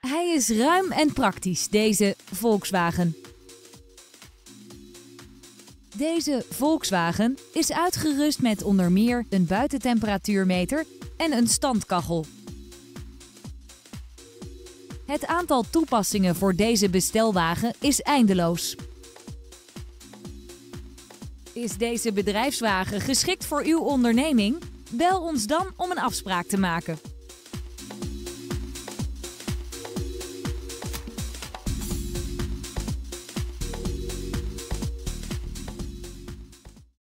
Hij is ruim en praktisch, deze Volkswagen. Deze Volkswagen is uitgerust met onder meer een buitentemperatuurmeter en een standkachel. Het aantal toepassingen voor deze bestelwagen is eindeloos. Is deze bedrijfswagen geschikt voor uw onderneming? Bel ons dan om een afspraak te maken.